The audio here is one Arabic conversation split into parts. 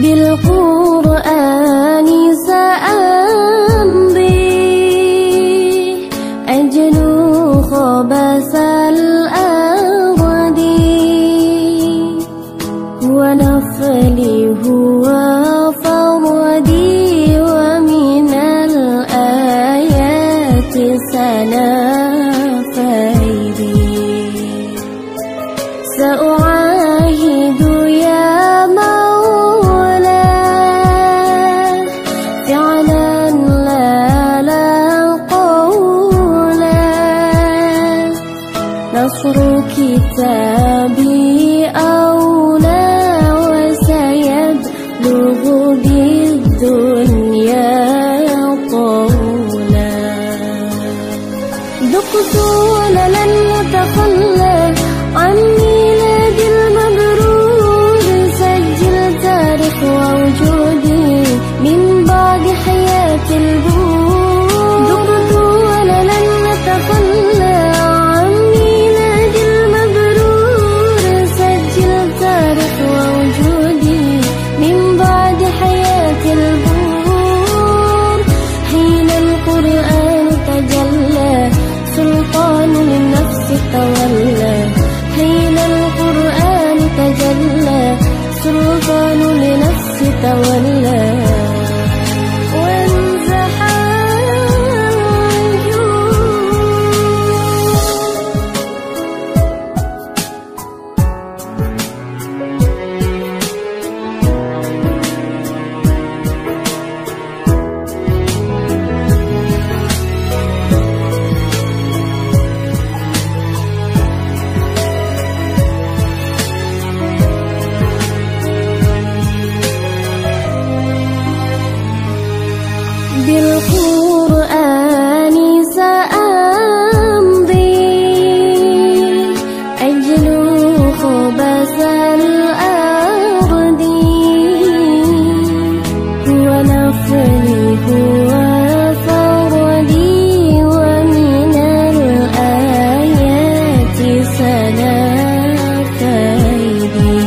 بالقرآن سأمضي أجلو خبث الأرض ونفلي هو فردي ومن الآيات سنفيدي سأعاهد يا مولا فعلا لا قولا نصر كتابي أولى وسيبلغ بالدنيا طولا ذقت ولن أتخلى عن ميلاد المبرور سجل تاريخ ووجودي من بعد حياة البور ذقت ولن أتخلى عن ميلاد المبرور سجل تاريخ ووجودي من بعد حياة البور حين القرآن تجلى سلطان للنفس تولى حين القرآن تجلى سلطان لنفس تولى وانزح بالقرآن سأمضي أجلو خبث الأرض ونفلي هو فردي ومن الآيات سنفيدي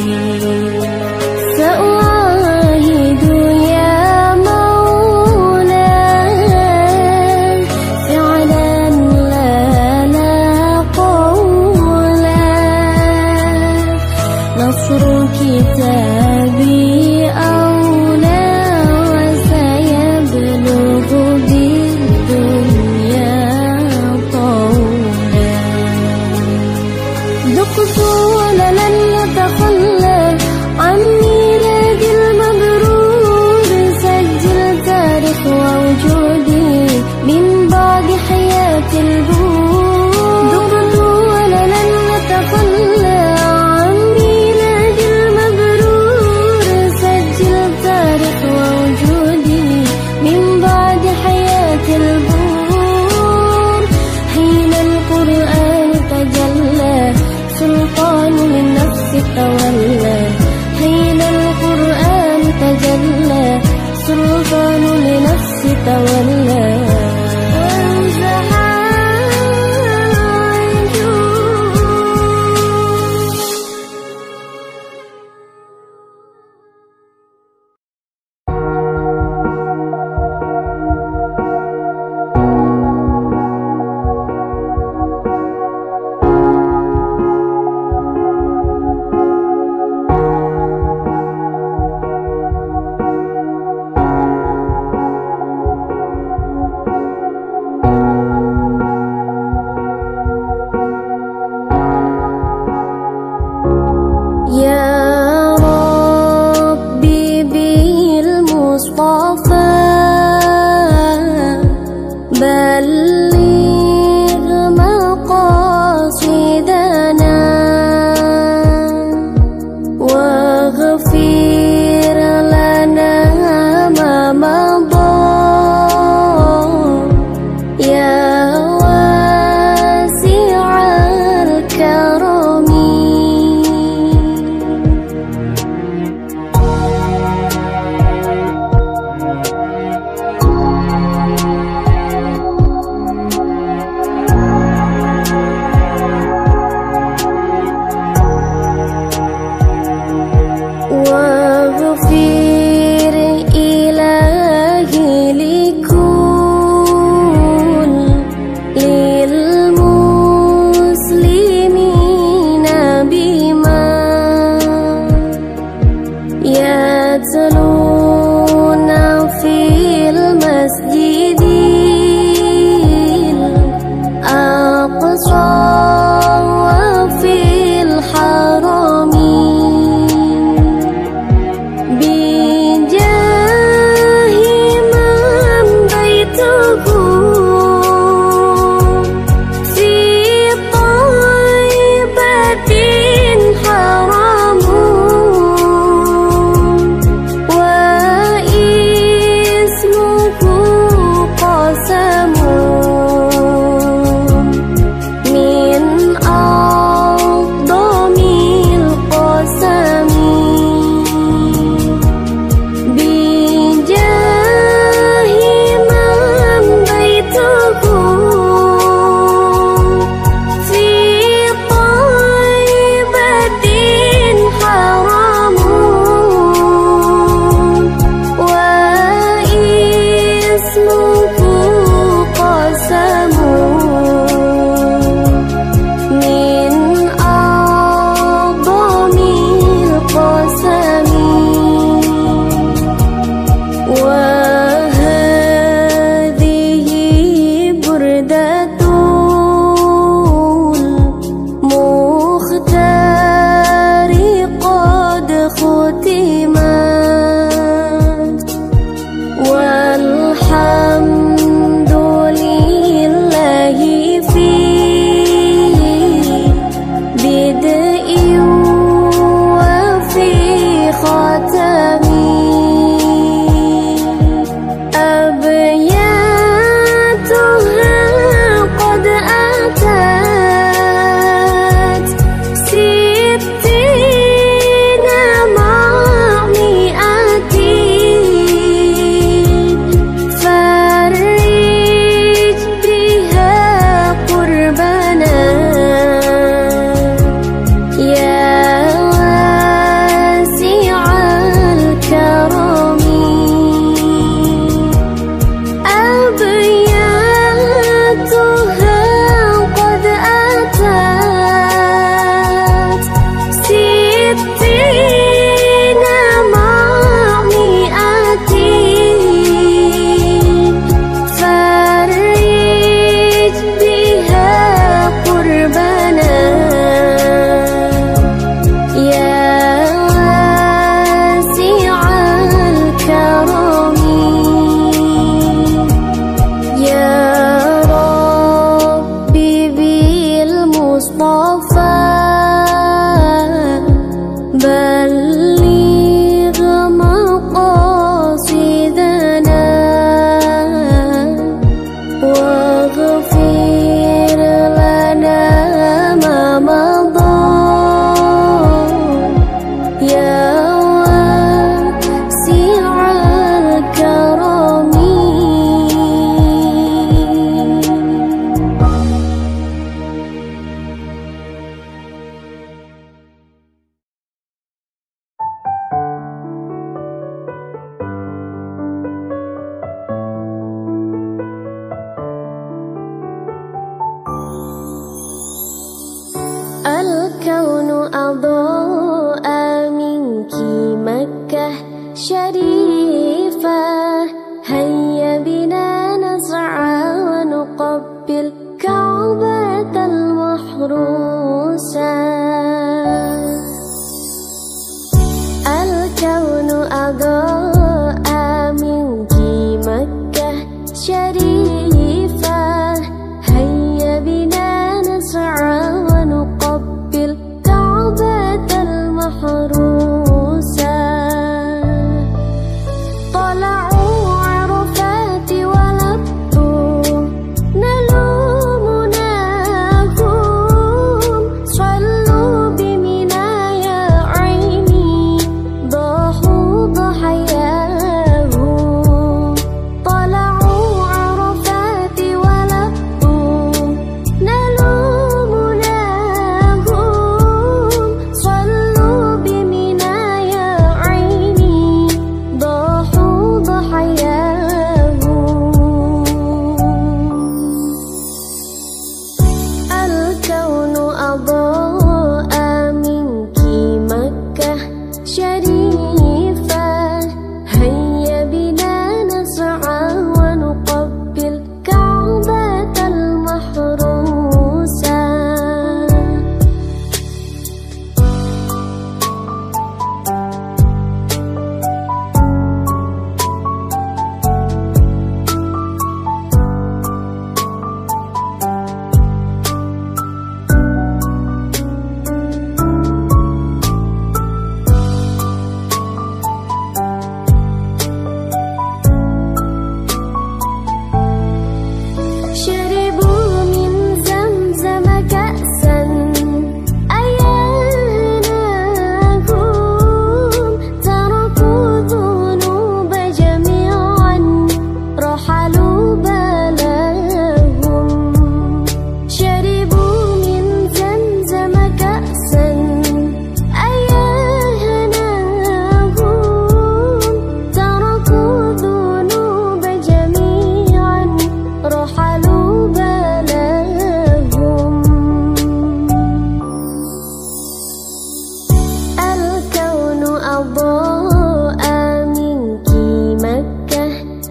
سأعاهد يا نصر كتابي أولى وسيبلغ بالدنيا طولا ذقت ولن أتخلى عن ميلاد المبرور سجل تاريخ ووجودي من بعد حياة البور ذقت ولن أتخلى سلطان للنفس تولى حين القرآن تجلى سلطان لنفس تولى وانزح اسمك قسم من أعظم القسم، وهذه بردة المختار قد ختمت، والحمد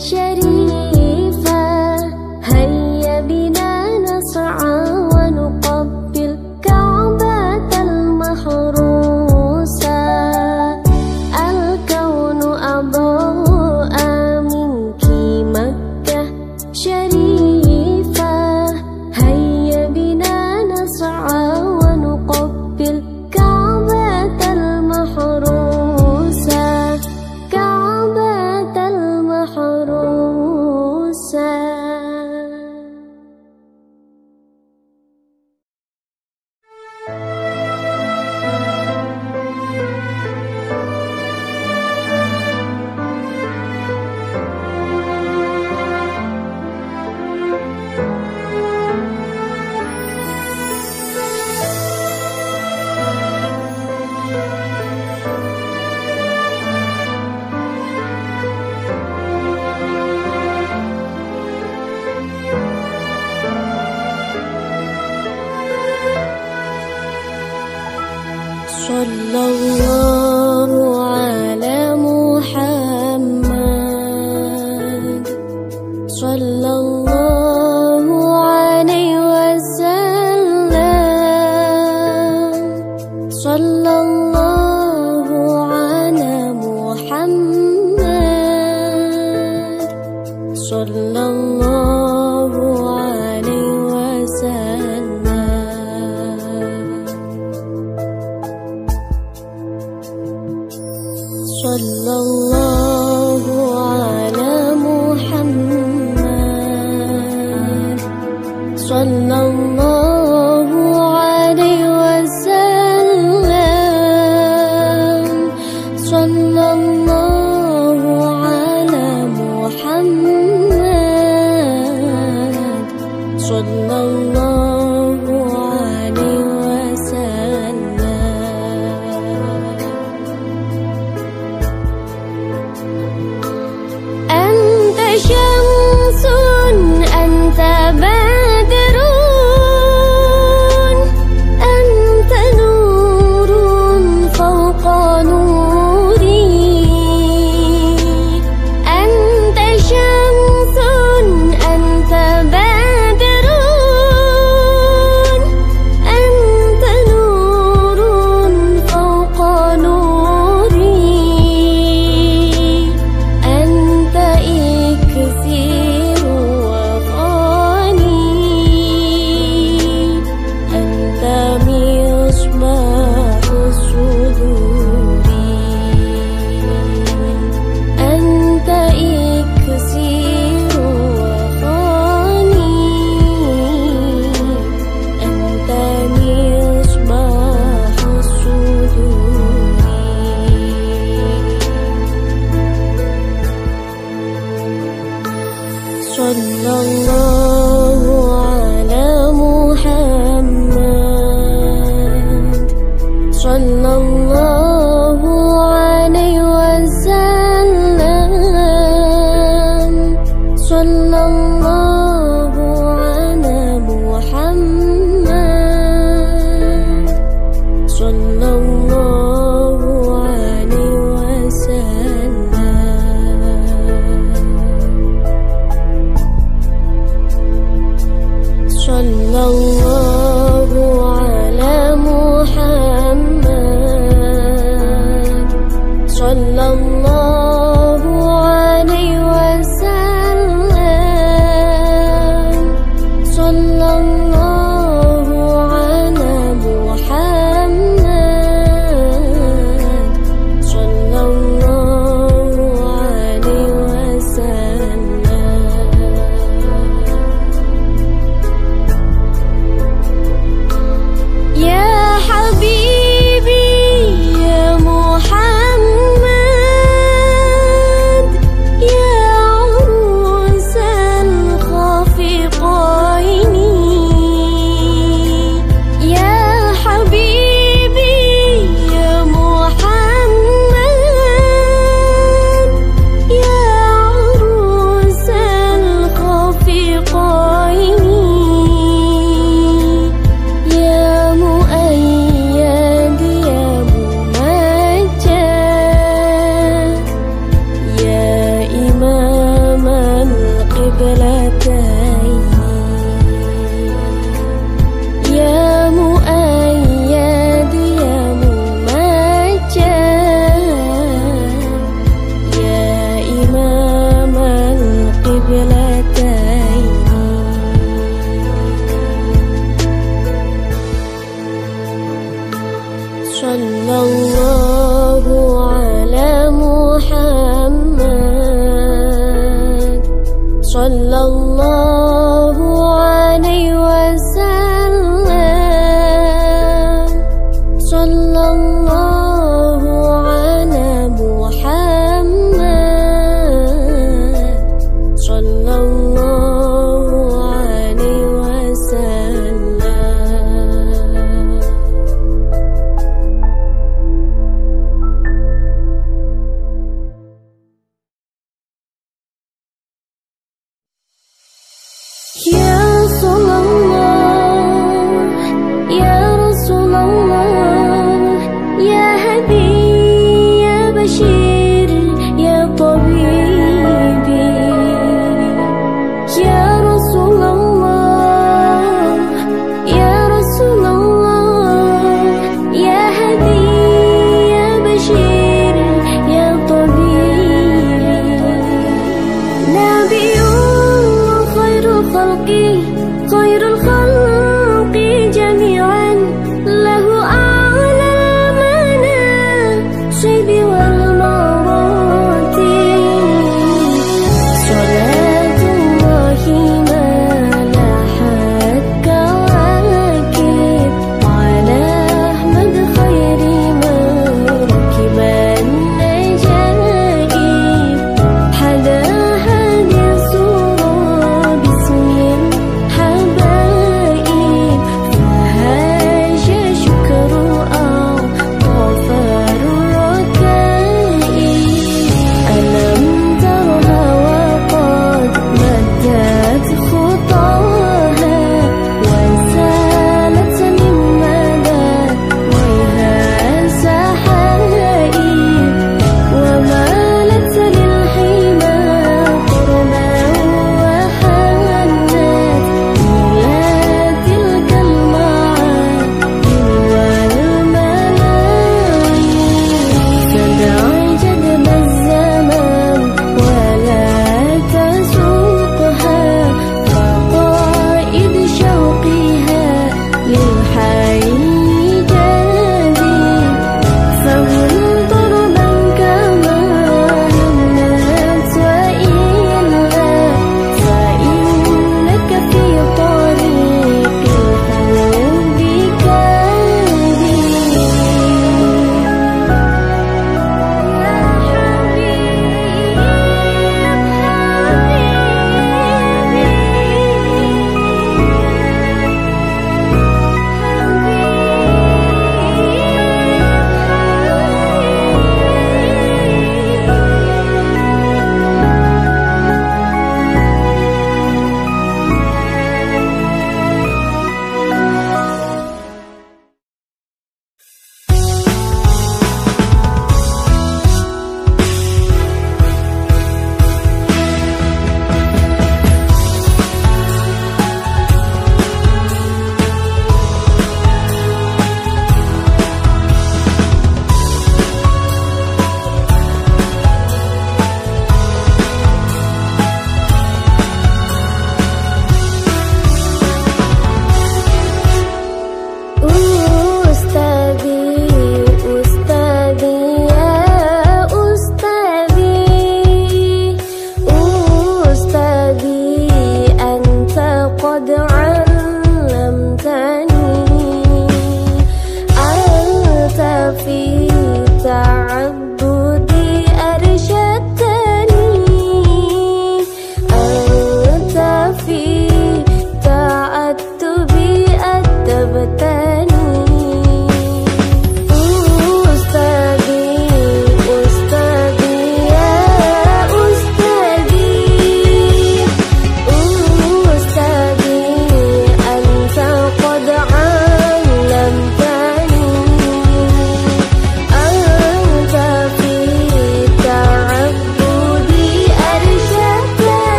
شريفة هيا بنا نسعى ونقبل كعبة المحروسة الكون أضاء منك مكة شريفة هيا بنا نسعى ونقبل كعبة المحروسة كعبة المحروسة. صلى الله على محمد صلى الله عليه وسلم صلى الله على محمد صلى الله عليه وسلم صلى الله على محمد صلى الله عليه وسلم صلى الله على محمد صلى الله عليه وسلم. أنت شمس أنت بدر أنت نور فوق نوري أنت شمس أنت بدر أنت نور فوق نوري أنت إكسير وفاني أنت مصباح الصدور أنت إكسير وفاني أنت مصباح الصدور. صلى الله على محمد صلى الله عليه وسلم صلى الله على محمد صلى الله عليه وسلم. صلى الله على محمد صلى الله عليه وسلم sallallahu alaihi wasallam, sallallahu ala Muhammad, sallallahu alaihi wasallam. Ya Rasulullah, Ya Rasulullah, Ya Habib, Ya Bashir, Ya Tabibi. Ya Rasulullah, Ya Rasulullah, Ya Habib, Ya Bashir, Ya Tabibi. Nabiullah khairul khalqi, khairul khalqi jami'an, lahu a'la al-manasibi wal maratib. Salatullahi ma lahat kawakib, ala Ahmad khairi ma rakiban najaib. Hada hadir surah bismil habaib.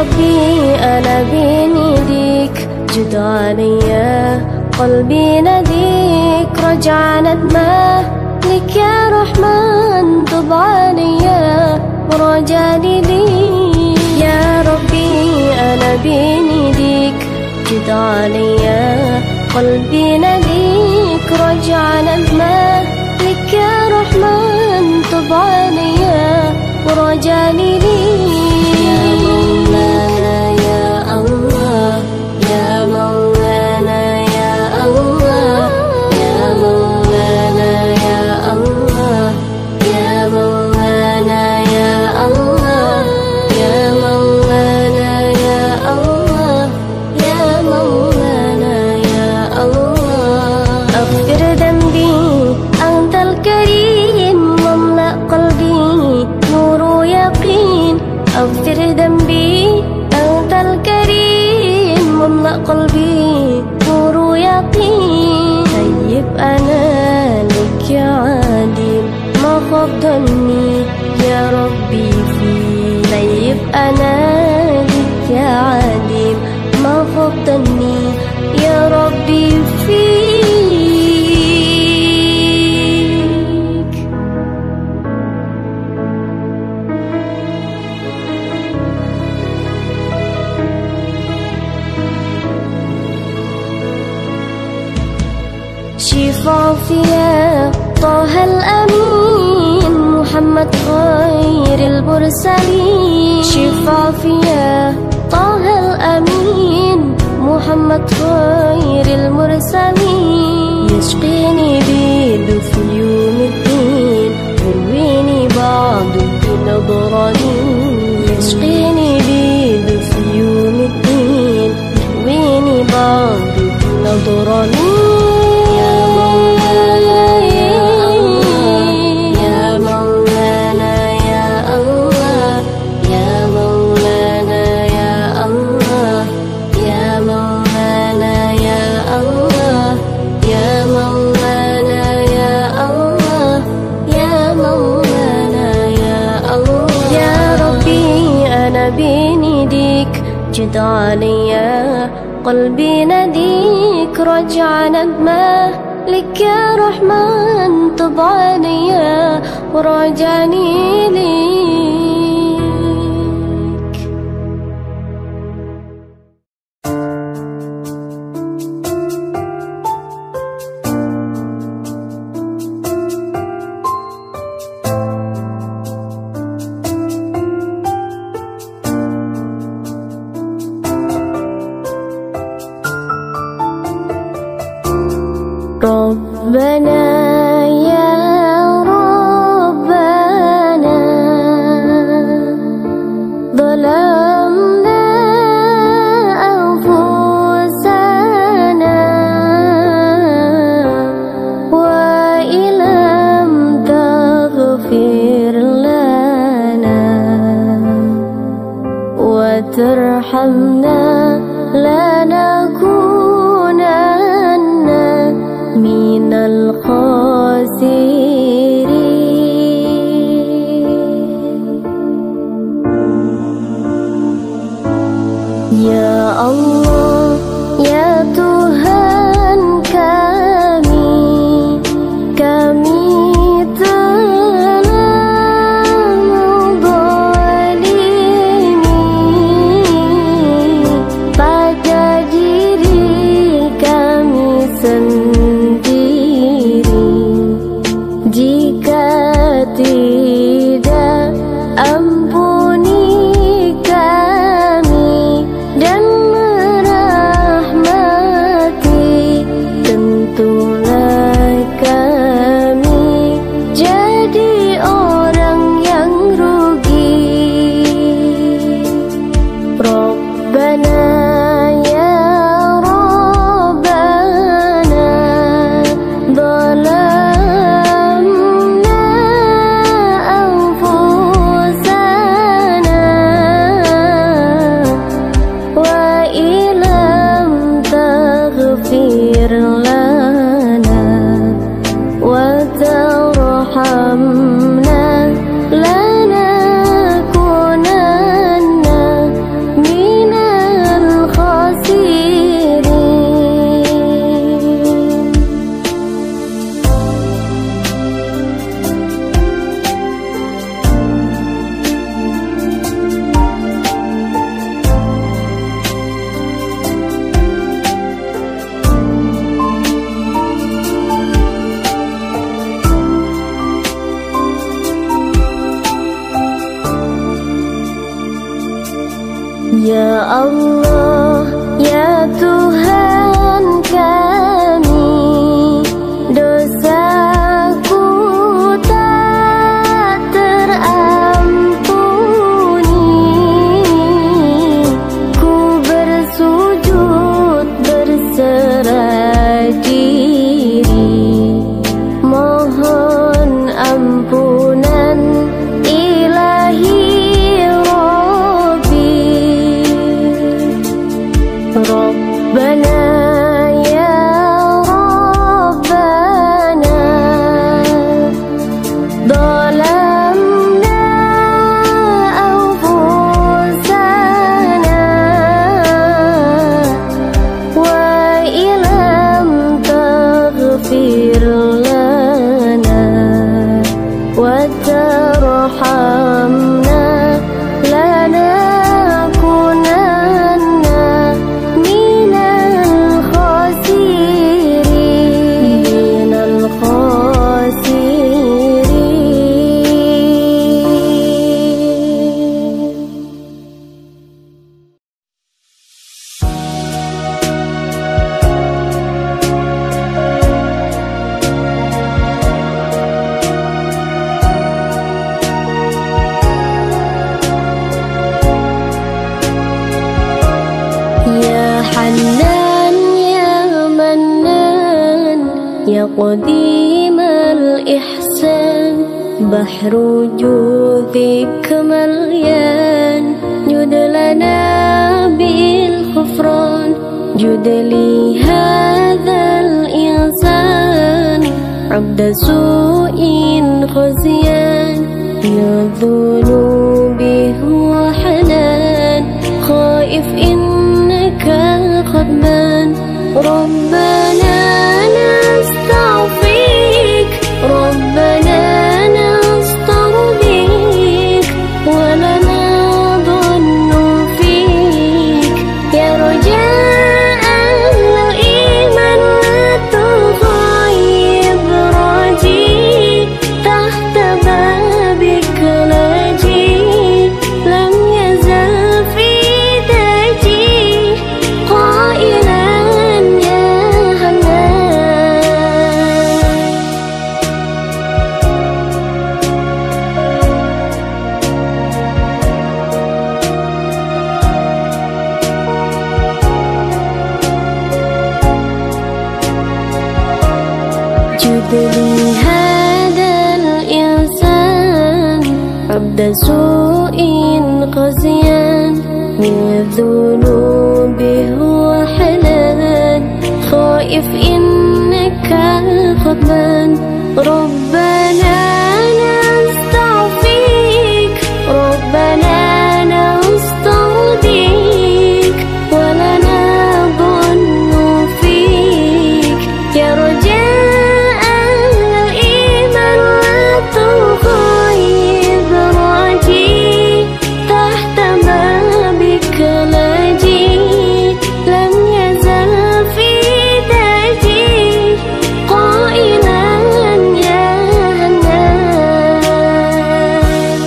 ربي أنا بين يديك، جد عليا قلبي نديك، رجع ندمه لك يا رحمن، طب عليا ورجاني ليك. يا ربي أنا بين يديك، جد عليا قلبي نديك، رجع ندمه لك يا رحمن، طب عليا ورجاني ليك. يا مولانا يا الله، يا مولانا يا الله، يا مولانا يا الله، يا مولانا يا الله، يا مولانا يا الله، يا مولانا يا الله. اغفر ذنبي أنت الكريم، واملأ قلبي نور يقين. اغفر ذنبي أنت الكريم، واملأ قلبي نور يقين. طيب أنا لك يا عادل، ما خاب ظني يا ربي فيك. طيب أنا لك يا عادل، ما خاب ظني يا ربي فيك. شفاء فيا طه الأمين، محمد خير المرسلين. شفاء فيا طه الأمين، محمد خير المرسلين. يسقيني بيد في يوم الدين، يرويني بعض بنظراني. يسقيني بيد في يوم الدين، يرويني بعض بنظراني. جد عليا قلبي نديك، رجع ندمه لك يا رحمن، طب عليا ورجعني ليك. ربنا يا ربنا ظلمنا أنفسنا، وإن لم تغفر لنا وترحمنا لنكونن من الخاسرين. يا الله يا Tuhan kami, kami telah menzalimi pada diri kami sendiri. Jika tidak, ampuni kami dan merahmati. Tentulah kami jadi orang yang rugi. Rabbana ya Rabbana ظلمنا أنفسنا، وإن لم تغفر لنا وترحمنا لنكونن من قديم الإحسان بحر جودك مليان جد لنا بالغفران جد لي هذا الإنسان عبد سوء خزيان يظن به حنان خائف إنك خدمان ربنا نستعفيك ربنا نسترضيك ولنا ظن فيك يا رجاء الإيمان لا تغيب راجي تحت بابك لاجي لم يزل في تاجي قائلا يا جد لي هذا الإنسان عبد سوء قزيان من الذنوب هو حنان خائف إنك خدمان ربنا نستعفيك ربنا نسترضيك ولنا ظن فيك يا رجاء الإيمان لا تغيب راجي تحت بابك لاجي لم يزل في تاجي قائلا يا هنان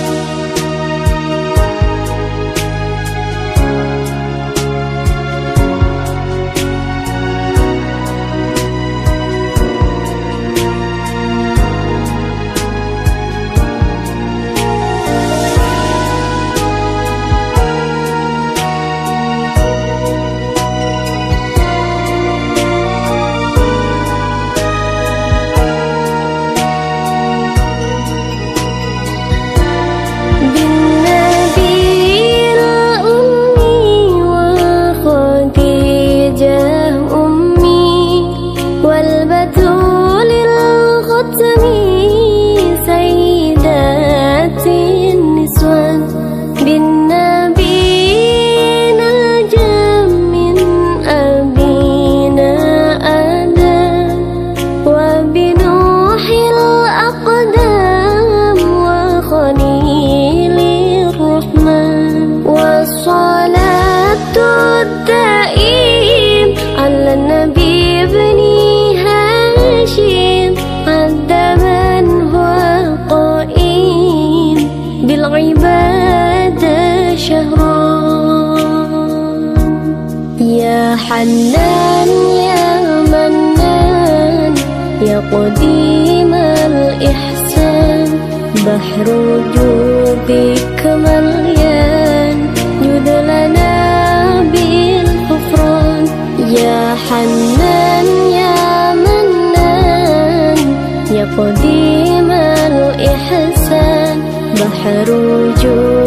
بالنبي الأمي وخديجة أمي والبتول الختم سيدات النسوان بالنبي نجم من أبينا آدم وبنوح الأقدام وخليل الرحمن والصلاة الدائم على النبي ابن هاشم عد من هو قائم بالعبادة شهران يا حنان يا منان يا قديم الإحسان بحر جودك مليان جد لنا بالغفران يا حنان يا منان يا قديم الإحسان بحر جودك